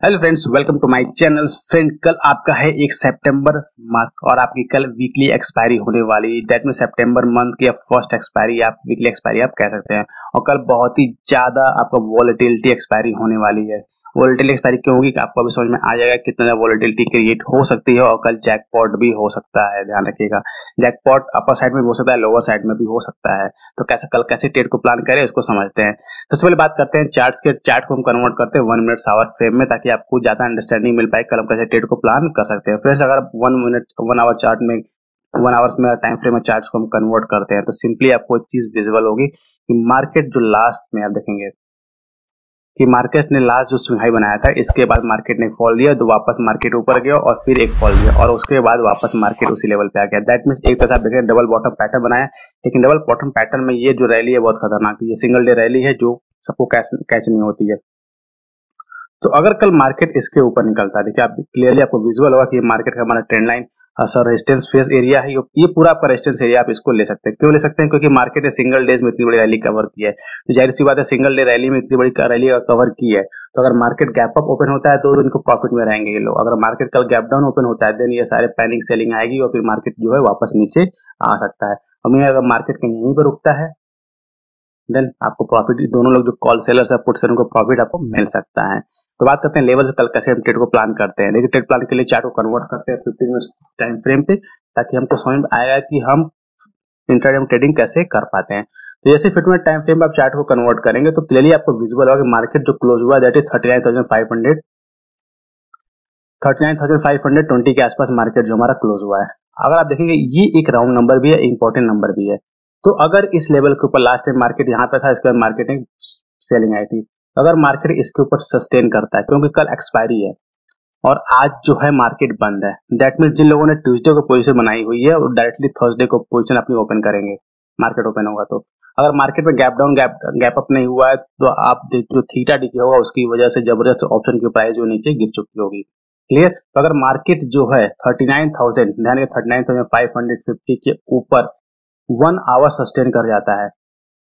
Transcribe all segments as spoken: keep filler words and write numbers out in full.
Hello friends, welcome to my channel. Friend, कल आपका है एक सितंबर मार्क और आपकी कल वीकली एक्सपायरी होने वाली। दैट मीन सितंबर मंथ की फर्स्ट एक्सपायरी, आप वीकली एक्सपायरी आप कह सकते हैं। और कल बहुत ही ज्यादा आपका वॉलेटिलिटी एक्सपायरी होने वाली है। वॉलेटिलिटी एक्सपायरी क्यों होगी आपको अभी समझ में आ जाएगा कितना ज्यादा वॉलेटिलिटी क्रिएट हो सकती है। और कल जैकपॉट भी हो सकता है, ध्यान रखिएगा। जैकपॉट अपर साइड में भी हो सकता है, लोअर साइड में भी हो सकता है। तो कैसे कल कैसे ट्रेड को प्लान करें उसको समझते हैं। सबसे पहले बात करते हैं चार्ट्स के। चार्ट को हम कन्वर्ट करते हैं वन मिनट आवर फ्रेम में, ताकि आपको ज्यादा अंडरस्टैंडिंग मिल पाए कल हम कैसे ट्रेड को प्लान कर सकते हैं। फ्रेंड्स, अगर आप one minute one hour chart में वन आवर्स में टाइम फ्रेम में चार्ट्स को हम कन्वर्ट करते हैं तो सिंपली आपको एक चीज विजिबल होगी कि मार्केट जो लास्ट में आप देखेंगे कि मार्केट ने लास्ट जो स्विंग हाई बनाया था, इसके बाद मार्केट ने फॉल दिया तो वापस मार्केट ऊपर गया और फिर एक फॉल दिया और उसके बाद वापस मार्केट उसी लेवल पे आ गया। दैट मींस एक तरह से आप देखें डबल बॉटम पैटर्न बनाया, लेकिन डबल बॉटम पैटर्न में ये जो रैली है बहुत खतरनाक है। ये सिंगल डे रैली है जो सबको कैच कैच नहीं होती है। तो अगर कल मार्केट इसके ऊपर निकलता है, देखिए आप क्लियरली आपको विजुअल होगा कि ये मार्केट का हमारा trend line sir resistance face area है। ये पूरा आपका रेजिस्टेंस एरिया, आप इसको ले सकते हैं। क्यों ले सकते हैं? क्योंकि मार्केट ने सिंगल डेज में इतनी बड़ी रैली कवर की है। तो जाहिर सी बात है, सिंगल डे रैली में इतनी बड़ी रैली कवर की है तो अगर मार्केट गैप अप ओपन होता है तो इनको प्रॉफिट में रहेंगे ये लोग। अगर मार्केट कल गैप डाउन ओपन होता है देन ये सारे पैनिक सेलिंग आएगी और फिर मार्केट जो है वापस नीचे आ सकता है। और मैं अगर मार्केट कहीं यहीं पर रुकता है देन आपको प्रॉफिट, दोनों लोग जो कॉल सेलर्स है पुट सेलर को प्रॉफिट आपको मिल सकता है। तो बात करते हैं लेवल से कल कैसे हम ट्रेड को प्लान करते हैं। देखिए ट्रेड प्लान के लिए चार्ट को कन्वर्ट करते हैं फिफ्टीन मिनट्स टाइम फ्रेम पे, ताकि हमको समझ में आएगा कि हम इंट्राडे में ट्रेडिंग कैसे कर पाते हैं। तो जैसे फिफ्टीन मिनट टाइम फ्रेम पे आप चार्ट को कन्वर्ट करेंगे तो क्लियरली आपको विजुअल होगा कि मार्केट जो क्लोज हुआ that is thirty nine thousand five hundred thirty nine thousand five hundred twenty के आसपास मार्केट जो हमारा क्लोज हुआ है। अगर आप देखेंगे ये एक राउंड नंबर भी है, इंपॉर्टेंट नंबर भी है। तो अगर इस लेवल के ऊपर लास्ट टाइम मार्केट यहाँ पे था, इसके बाद मार्केट में सेलिंग आई थी, अगर मार्केट इसके ऊपर सस्टेन करता है क्योंकि कल एक्सपायरी है और आज जो है मार्केट बंद है, दैट मींस जिन लोगों ने ट्यूसडे को पोजीशन बनाई हुई है वो डायरेक्टली थर्सडे को पोजीशन अपनी ओपन करेंगे। मार्केट ओपन होगा तो अगर मार्केट में gap down gap gap up नहीं हुआ है तो आप जो थीटा डी होगा उसकी वजह से जबरदस्त ऑप्शन की प्राइस जो नीचे गिर चुकी होगी। क्लियर? तो अगर मार्केट जो है थर्टी नाइन थाउजेंड ध्यान के thirty nine thousand five hundred fifty के ऊपर वन आवर सस्टेन कर जाता है,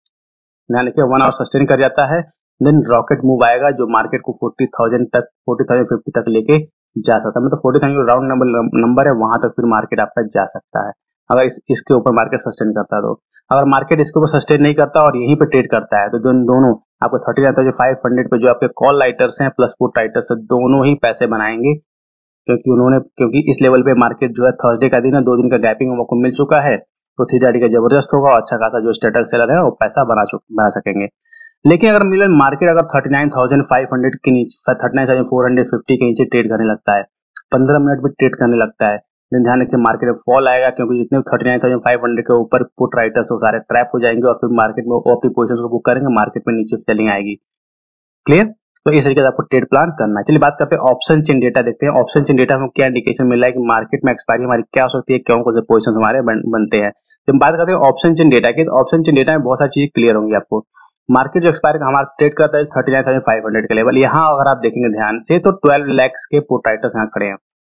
ध्यान रखिए वन आवर सस्टेन कर जाता है, देन रॉकेट मूव आएगा जो मार्केट को फोर्टी थाउजेंड तक फोर्टी थाउजेंड फिफ्टी तक लेके जा सकता है। मतलब forty thousand round number number है, वहां तक फिर मार्केट आपका जा सकता है अगर इस, इसके ऊपर मार्केट सस्टेन करता है। तो अगर मार्केट इसके ऊपर सस्टेन नहीं करता और यहीं पे ट्रेड करता है तो दोनों दोनों आपको thirty nine thousand five hundred पे जो आपके कॉल राइटर्स हैं प्लस पुट राइटर्स है दोनों ही पैसे बनाएंगे, क्योंकि उन्होंने क्योंकि इस लेवल पे मार्केट जो है थर्सडे का दिन है, दो दिन का गैपिंग उनको मिल चुका है तो थीटा डी का जबरदस्त होगा और अच्छा खासा जो स्टेटल सेलर है वो पैसा बना बना सकेंगे। लेकिन अगर मिलन मार्केट अगर thirty nine thousand five hundred के नीचे thirty nine thousand four hundred fifty के नीचे ट्रेड करने लगता है, पंद्रह मिनट में ट्रेड करने लगता है, देन ध्यान रखिए मार्केट में फॉल आएगा क्योंकि जितने thirty nine thousand five hundred के ऊपर पुट राइटर्स वो सारे ट्रैप हो जाएंगे और फिर मार्केट में वो अपनी पोजीशन को बुक करेंगे, मार्केट में नीचे सेलिंग आएगी। क्लियर? तो इस तरीके से आपको ट्रेड प्लान करना है। चलिए बात करते हैं ऑप्शन चेन डेटा देखते हैं। ऑप्शन चेन डेटा में क्या इंडिकेशन मिल रहा है कि मार्केट में एक्सपायरी हमारी क्या हो सकती है, क्यों कौन से पोजीशन हमारे बन, बनते हैं। तो हम बात करते हैं ऑप्शन चेन डेटा की। तो ऑप्शन चेन डेटा में बहुत सारी चीजें क्लियर होंगी आपको। मार्केट जो एक्सपायर हमारा ट्रेड करता है thirty nine thousand five hundred के लेवल, यहाँ अगर आप देखेंगे ध्यान से तो ट्वेल्व लैक्स के पुट राइटर्स यहाँ खड़े हैं।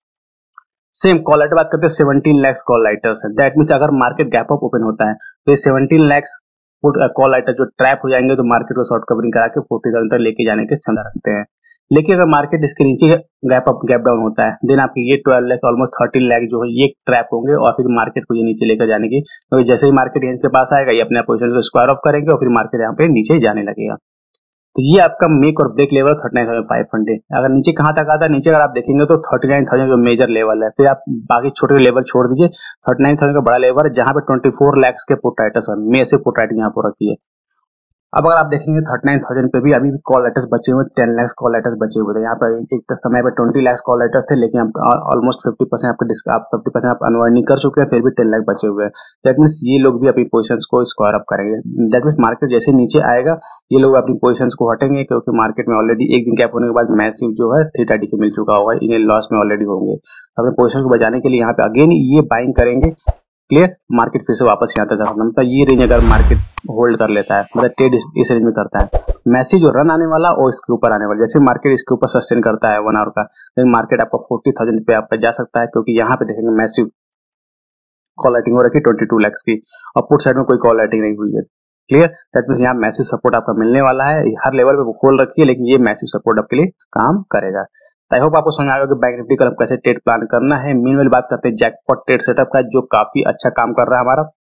सेम कॉल राइटर बात करते हैं सेवनटीन लैक्स कॉल राइटर्स है। दैट मींस अगर मार्केट गैप अप ओपन होता है तो ये seventeen lakhs put call writer जो ट्रैप हो जाएंगे तो मार्केट को शॉर्ट कवरिंग करा के फोर्टी थाउजेंड तक लेके जाने के क्षमता रखते हैं। लेकिन अगर मार्केट इसके नीचे गैप अप गैप डाउन होता है देन आपके ये twelve lakh almost thirteen lakh जो है ये ट्रैप होंगे और फिर मार्केट को ये नीचे लेकर जाने की, तो जैसे ही मार्केट रेंज के पास आएगा ये अपने पोजीशन को स्क्वायर ऑफ करेंगे और फिर मार्केट यहाँ पे नीचे जाने लगेगा। तो ये आपका मेक और break level thirty nine thousand five hundred. अगर नीचे कहाँ तक आता है, नीचे अगर आप देखेंगे तो थर्टी नाइन थाउजेंड जो मेजर लेवल है, फिर आप बाकी छोटे लेवल छोड़ दीजिए, थर्टी नाइन थाउजेंड का बड़ा लेवल है जहाँ पे ट्वेंटी फोर लैक्स के पुट राइटर्स है, में से पुट राइटर यहाँ पर रखी है। अब अगर आप देखेंगे थर्टी नाइन थाउजेंड पे भी अभी भी कॉल लेटर्स बचे हुए, टेन लैक्स कॉल लेटर्स बचे हुए थे। यहाँ पे एक समय पे ट्वेंटी लैक्स कॉल लेटर्स थे, लेकिन ऑलमोस्ट फिफ्टी परसेंट आपके आप फिफ्टी परसेंट आप अनवर्निंग कर चुके हैं, फिर भी टेन लाख बचे हुए हैं। दैट मींस ये लोग भी अपनी पोजीशंस को स्क्वायर अप करेंगे। दैट मींस मार्केट जैसे नीचे आएगा ये लोग अपनी पोजीशंस को हटेंगे, क्योंकि मार्केट में ऑलरेडी एक दिन गैप होने के बाद मैसिव जो है थीटा डी के मिल चुका होगा, इन्हें लॉस में ऑलरेडी होंगे। अपने पोजीशन को बचाने के लिए यहाँ पे अगेन ये बाइंग करेंगे। क्लियर? मार्केट फिर से वापस यहाँ तक आना, मतलब ये रेंज अगर मार्केट होल्ड कर लेता है, मतलब ट्रेड इस, इस रेंज में करता है, मैसेज जो रन आने वाला और इसके ऊपर आने वाला, जैसे मार्केट इसके ऊपर सस्टेन करता है वन आवर का, लेकिन मार्केट आपका फोर्टी थाउजेंड पे आपका जा सकता है, क्योंकि यहाँ पे देखेंगे मैसिव कॉल राइटिंग हो रखी ट्वेंटी टू लैक्स की और पुट साइड में कोई कॉल राइटिंग नहीं हुई है। क्लियर? दैट मींस यहाँ मैसिव सपोर्ट आपका मिलने वाला है। हर लेवल पे खोल रखी है लेकिन ये मैसिव सपोर्ट आपके लिए काम करेगा। आई होप आपको समझ आ गया कि बैंक निफ्टी कल कैसे ट्रेड प्लान करना है। मीनवाइल बात करते हैं जैकपॉट ट्रेड सेटअप का, जो काफी अच्छा काम कर रहा है हमारा।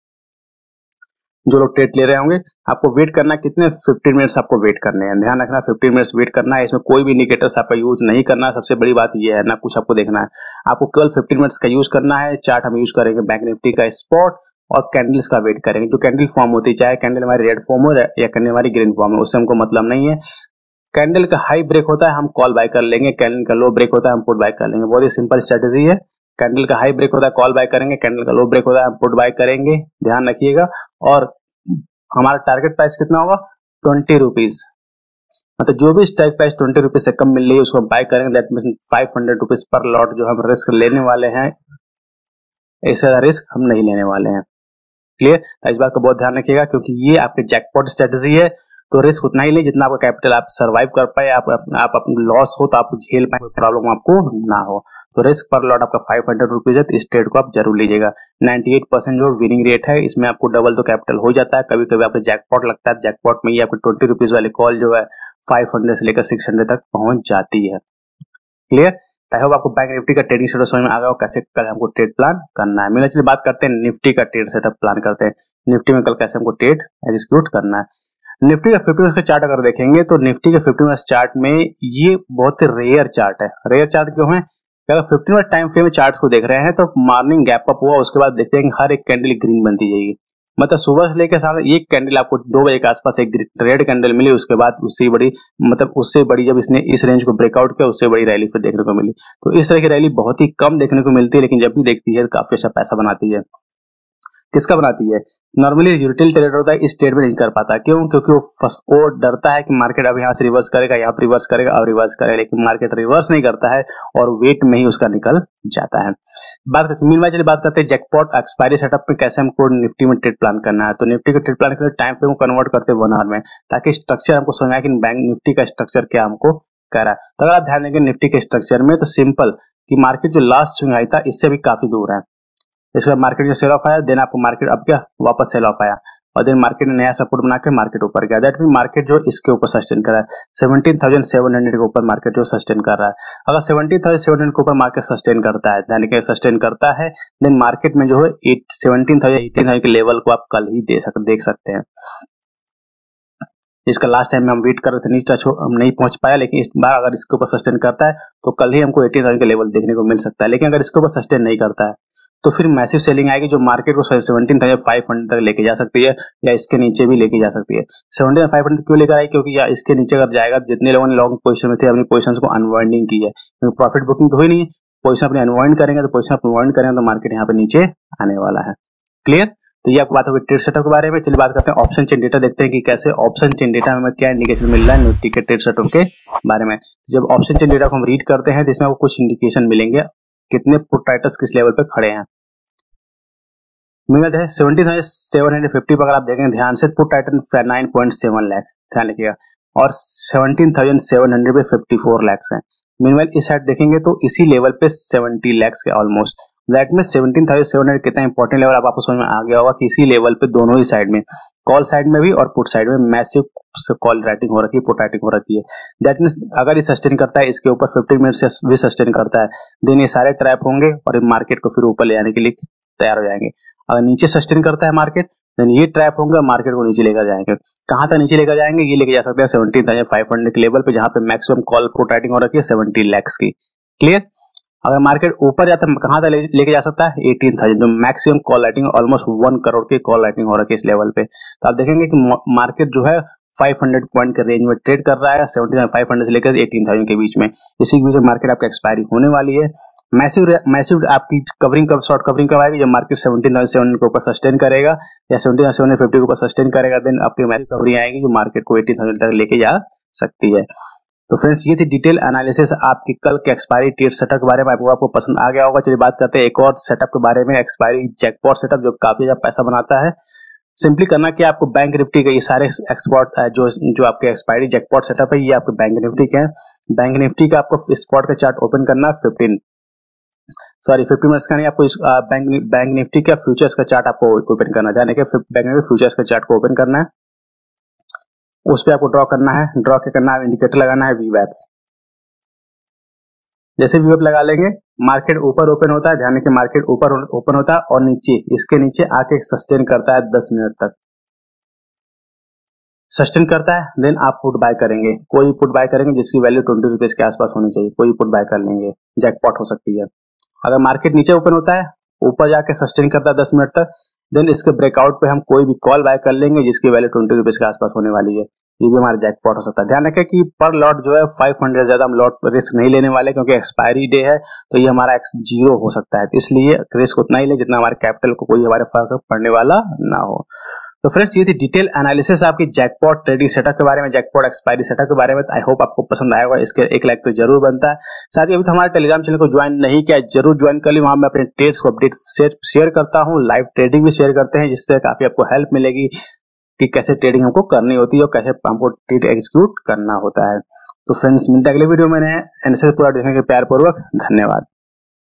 जो लोग ट्रेड ले रहे होंगे, आपको वेट करना कितने फिफ्टीन मिनट्स आपको वेट करने हैं। ध्यान रखना फिफ्टीन मिनट्स वेट करना है। इसमें कोई भी इंडिकेटर्स आपका यूज नहीं करना है। सबसे बड़ी बात यह है, ना कुछ आपको देखना है, आपको केवल फिफ्टीन मिनट्स का यूज करना है। चार्ट हम यूज करेंगे बैंक निफ्टी का स्पॉट और कैंडल्स का वेट करेंगे। जो कैंडल फॉर्म होती है, चाहे कैंडल हमारी रेड फॉर्म हो या कैंडल हमारी ग्रीन फॉर्म हो, उससे हमको मतलब नहीं है। कैंडल का हाई ब्रेक होता है हम कॉल बाय कर लेंगे, कैंडल का लो ब्रेक होता है हम पुट बाय कर लेंगे। बहुत ही सिंपल स्ट्रेटेजी है। कैंडल का हाई ब्रेक होता है कॉल बाय करेंगे, कैंडल का लो ब्रेक होता है हम पुट बाय करेंगे। ध्यान रखिएगा। और हमारा टारगेट प्राइस कितना होगा, ट्वेंटी रुपीज। मतलब जो भी स्ट्राइक प्राइस ट्वेंटी रुपीज से कम मिल रही है उसको हम बाय करेंगे। That mean five hundred rupees पर लॉट जो हम रिस्क लेने वाले हैं, ऐसा रिस्क हम नहीं लेने वाले हैं। क्लियर। तो इस बात का बहुत ध्यान रखिएगा, क्योंकि ये आपके जैकपॉट स्ट्रेटेजी है। तो रिस्क उतना ही ले जितना आपका कैपिटल आप सर्वाइव कर पाए, आप आप अपना लॉस हो तो आप झेल पाए, कोई प्रॉब्लम आपको ना हो। तो रिस्क पर लॉट आपका फाइव हंड्रेड रुपीज है। तो इस ट्रेड को आप जरूर लीजिएगा। नाइंटी एट परसेंट जो विनिंग रेट है, इसमें आपको डबल तो कैपिटल हो जाता है। कभी कभी आपको जैकपॉट लगता है, जैकपॉट में ये आपको ट्वेंटी रुपीज वाली कॉल जो है फाइव हंड्रेड से लेकर सिक्स हंड्रेड तक पहुंच जाती है। क्लियर। आई होप आपको बैंक निफ्टी का ट्रेडिंग सेटअप समझ में आ गया हो, कैसे कल हमको ट्रेड प्लान करना है। मेरा चलिए बात करते हैं निफ्टी का ट्रेड सेटअप प्लान करते हैं। निफ्टी में कल कैसे हमको ट्रेड एग्जीक्यूट करना है। निफ्टी का फिफ्टी मिनट्स का चार्ट अगर देखेंगे तो निफ्टी के फिफ्टी मिनट्स चार्ट में ये बहुत ही रेयर चार्ट है। रेयर चार्ट क्यों है, अगर fifty minute time frame charts को देख रहे हैं तो मॉर्निंग गैप अप हुआ, उसके बाद देखते हैं कि हर एक कैंडल ग्रीन बनती जाएगी। मतलब सुबह से लेकर शाम एक कैंडल आपको दो बजे के आसपास एक रेड कैंडल मिली, उसके बाद उससे बड़ी मतलब उससे बड़ी जब इसने इस रेंज को ब्रेकआउट किया, उससे बड़ी रैली फिर देखने को मिली। तो इस तरह की रैली बहुत ही कम देखने को मिलती है, लेकिन जब भी देखती है काफी अच्छा पैसा बनाती है। किसका बनाती है, नॉर्मली रिटेल ट्रेडर होता है, इस ट्रेड में नहीं कर पाता। क्यों, क्योंकि वो फस, वो डरता है कि मार्केट अब यहाँ से रिवर्स करेगा, यहाँ पर रिवर्स करेगा और रिवर्स करेगा, लेकिन मार्केट रिवर्स नहीं करता है और वेट में ही उसका निकल जाता है। बात करते मीनवाइल चलिए बात करते हैं जैकपॉट एक्सपायरी सेटअप में कैसे हमको निफ्टी में ट्रेड प्लान करना है। तो निफ्टी का ट्रेड प्लान के लिए टाइम फ्रेम को कन्वर्ट करते हैं वन आवर में, ताकि स्ट्रक्चर हमको समझ आए कि बैंक निफ्टी का स्ट्रक्चर क्या हमको कह रहा है। तो अगर आप ध्यान देंगे निफ्टी के स्ट्रक्चर में, तो सिंपल कि मार्केट जो लास्ट स्विंग आई था इससे भी काफी दूर है। इसके बाद मार्केट जो सेल ऑफ आया, देन आपको मार्केट अब क्या वापस सेल ऑफ आया, और देन मार्केट ने नया सपोर्ट बना के मार्केट ऊपर गया। दैट मीन मार्केट जो इसके ऊपर सस्टेन कर रहा है, सेवनटीन थाउजेंड सेवन हंड्रेड के ऊपर मार्केट जो सस्टेन कर रहा है। अगर सेवनटीन थाउजेंड सेवन हंड्रेड के ऊपर मार्केट सस्टेन करता है, यानी कि सस्टेन करता है, देन मार्केट में जो है सेवनटीन थाउजेंड एटीन थाउजेंड के लेवल को आप कल ही दे सक, देख सकते हैं। इसका लास्ट टाइम में हम वेट कर रहे थे, नहीं टच हम नहीं पहुंच पाया, लेकिन इस बार अगर इसके ऊपर सस्टेन करता है तो कल ही हमको एटीन थाउजेंड के लेवल देखने को मिल सकता है। लेकिन अगर इसके ऊपर सस्टेन नहीं करता है तो फिर मैसिव सेलिंग आएगी, जो मार्केट को सेवनटीन थाउजेंड फाइव हंड्रेड तक लेके जा सकती है, या इसके नीचे भी लेके जा सकती है। सेवनटीन थाउजेंड फाइव हंड्रेड क्यों लेकर आई, क्योंकि या इसके नीचे अगर जाएगा, जितने लोगों ने लॉन्ग पोजीशन में थे अपनी पोजीशंस को अनवाइंडिंग की है, क्योंकि प्रॉफिट बुकिंग तो हुई नहीं है, पोजीशन अपनी अनवाइंड करेंगे, तो पोजीशन अनवाइंड करेंगे तो मार्केट यहाँ पे नीचे आने वाला है। क्लियर। तो ये आपको बात होगी ट्रेड सेटअप के बारे में। चलिए बात करते हैं ऑप्शन चेन डेटा, देखते हैं कि कैसे ऑप्शन चेन डेटा में हमें क्या इंडिकेशन मिल रहा है निफ्टी के ट्रेड सेटअप के बारे में। जब ऑप्शन चेन डेटा को हम रीड करते हैं तो इसमें आपको कुछ इंडिकेशन मिलेंगे, कितने पुट राइटर्स किस लेवल पे खड़े हैं। मिलता है seventeen thousand seven hundred fifty पर अगर आप देखें ध्यान से, put writer nine point seven lakh, ध्यान रखिएगा, और सेवनटीन थाउजेंड सेवन हंड्रेड पे फिफ्टी फोर लाख है। मीनवाइल इस साइड देखेंगे तो इसी लेवल पे सेवेंटी लाख के ऑलमोस्ट। दैट में सेवनटीन थाउजेंड सेवन हंड्रेड कितना इंपॉर्टेंट लेवल आप आपको समझ में आ गया होगा कि इसी लेवल पे दोनों ही साइड में, कॉल साइड में भी और पुट साइड में मैसिव कॉल राइटिंग हो रखी है, पुट राइटिंग हो रखी है। दैट मींस अगर ये सस्टेन करता है, इसके ऊपर फिफ्टीन मिनट से भी सस्टेन करता है, देन ये सारे ट्रैप होंगे और मार्केट को फिर ऊपर ले आने के लिए तैयार हो जाएंगे। अगर नीचे सस्टेन करता है मार्केट, देन ये ट्रैप होंगे, मार्केट को नीचे लेकर जाएंगे। कहां तक नीचे लेकर जाएंगे, ये लेके जा सकते हैं सेवनटीन थाउजेंड फाइव हंड्रेड के लेवल पे, जहां पे मैक्सिमम कॉल पुट राइटिंग हो रखी है सेवेंटी लाख की। क्लियर। अगर मार्केट ऊपर जाता है कहां तक लेके जा सकता है, एटीन थाउजेंड, जो maximum call writing almost one crore की कॉल राइटिंग हो रखी है इस लेवल पे। तो आप देखेंगे कि मार्केट जो है फाइव हंड्रेड पॉइंट के रेंज में ट्रेड कर रहा है, सेवनटीन थाउजेंड फाइव हंड्रेड से लेकर एटीन थाउजेंड के बीच में। इसी के बीच में मार्केट आपका एक्सपायरी होने वाली है। मैसिव मैसिव आपकी कवरिंग कब शॉर्ट कवरिंग कब आएगी, जब market seventeen thousand seven hundred के ऊपर सस्टेन करेगा या seventeen thousand seven hundred fifty के ऊपर सस्टेन करेगा, देन आपकी मैसिव कवरिंग आएगी जो मार्केट को एटीन थाउजेंड तक लेके जा सकती है। तो फ्रेंड्स ये थी डिटेल एनालिसिस आपकी कल के एक्सपायरी ट्रेड सेटअप के बारे में। आपको आपको पसंद आ गया होगा। चलिए बात करते हैं एक और सेटअप के बारे में, एक्सपायरी जैकपॉट सेटअप, जो काफी ज्यादा पैसा बनाता है। सिंपली करना कि आपको बैंक निफ्टी के ये सारे एक्सपोर्ट जो जो आपके एक्सपायरी जैकपॉट सेटअप है, ये आपके बैंक निफ्टी के हैं। बैंक निफ्टी का आपको स्पॉट का चार्ट ओपन करना, फिफ्टीन सॉरी फिफ्टी मिनट्स का नहीं, आपको इस बैंक बैंक निफ्टी का फ्यूचर्स का चार्ट आपको ओपन करना है। बैंक निफ्टी फ्यूचर्स का चार्ट को ओपन करना है, उस पर आपको ड्रॉ करना है। ड्रॉ क्या करना है, इंडिकेटर लगाना है वी वैप। जैसे वी एफ लगा लेंगे, मार्केट ऊपर ओपन होता है, ध्यान रखिए मार्केट ऊपर ओपन होता है और नीचे इसके नीचे आके सस्टेन करता है दस मिनट तक, सस्टेन करता है, देन आप पुट बाय करेंगे, कोई पुट बाय करेंगे जिसकी वैल्यू ट्वेंटी रुपीज के आसपास होनी चाहिए, कोई पुट बाय कर लेंगे, जैकपॉट हो सकती है। अगर मार्केट नीचे ओपन होता है, ऊपर जाके सस्टेन करता है दस मिनट तक, देन इसके ब्रेकआउट पे हम कोई भी कॉल बाय कर लेंगे जिसकी वैल्यू ट्वेंटी रुपीज के आसपास होने वाली है, ये भी हमारा जैकपॉट हो सकता है। ध्यान रखें कि पर लॉट जो है फाइव हंड्रेड ज्यादा हम लॉट रिस्क नहीं लेने वाले, क्योंकि एक्सपायरी डे है तो ये हमारा जीरो हो सकता है, इसलिए रिस्क उतना ही ले जितना हमारे कैपिटल को कोई हमारे फर्क पड़ने वाला ना हो। तो फ्रेंड्स ये थी डिटेल एनालिसिस आपकी जैकपॉट ट्रेडिंग सेटअप के बारे में, जैकपॉट एक्सपायरी सेटअप के बारे में। आई होप आपको पसंद आएगा, इसके एक लाइक तो जरूर बनता है। साथ ही अभी तो हमारे टेलीग्राम चैनल को ज्वाइन नहीं किया, जरूर ज्वाइन कर ली, वहां मैं अपने ट्रेड्स को अपडेट शेयर करता हूँ, लाइव ट्रेडिंग भी शेयर करते हैं, जिससे काफी आपको हेल्प मिलेगी कि कैसे ट्रेडिंग हमको करनी होती है और कैसे हमको ट्रेड एग्जीक्यूट करना होता है। तो फ्रेंड्स मिलते हैं अगले वीडियो में, एनालिसिस पूरा देखने के प्यार पूर्वक धन्यवाद।